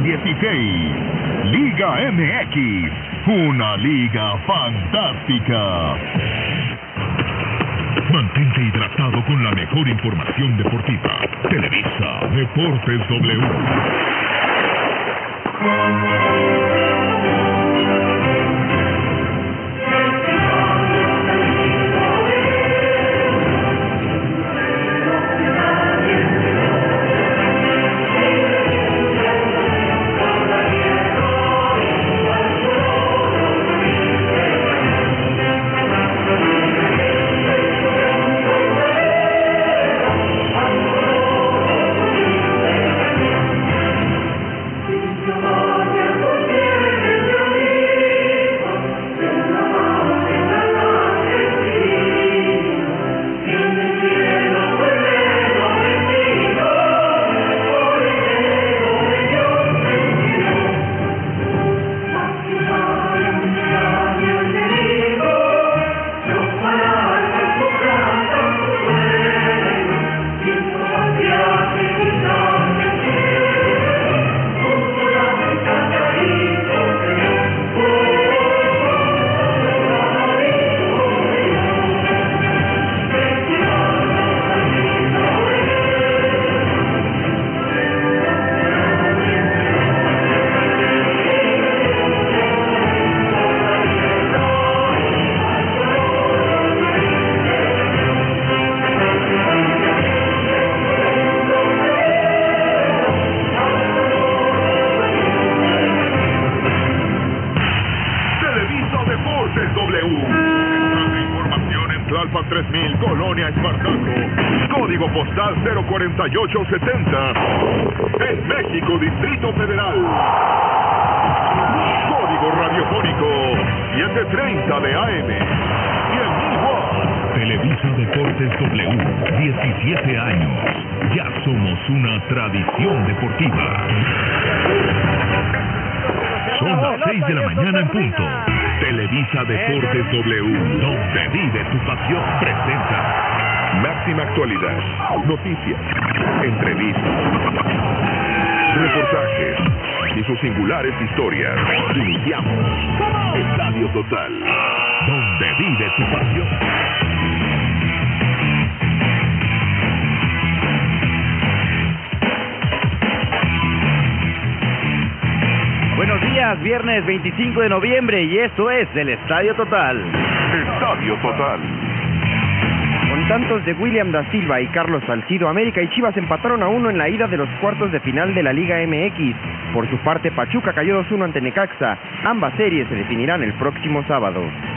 16. Liga MX, una liga fantástica. Mantente hidratado con la mejor información deportiva. Televisa Deportes W. Tlalpan 3000, Colonia Espartaco. Código postal 04870. En México, Distrito Federal. Código radiofónico 730 de AM. Y en Igual. Televisa Deportes W, 17 años. Ya somos una tradición deportiva. Son las 6 de la mañana en punto. Televisa Deportes W, donde vive tu pasión, presenta máxima actualidad, noticias, entrevistas, reportajes y sus singulares historias. Iniciamos Estadio Total, donde vive tu pasión. Buenos días, viernes 25 de noviembre y esto es el Estadio Total. Estadio Total. Con tantos de William da Silva y Carlos Salcido, América y Chivas empataron a 1 en la ida de los cuartos de final de la Liga MX. Por su parte, Pachuca cayó 2-1 ante Necaxa. Ambas series se definirán el próximo sábado.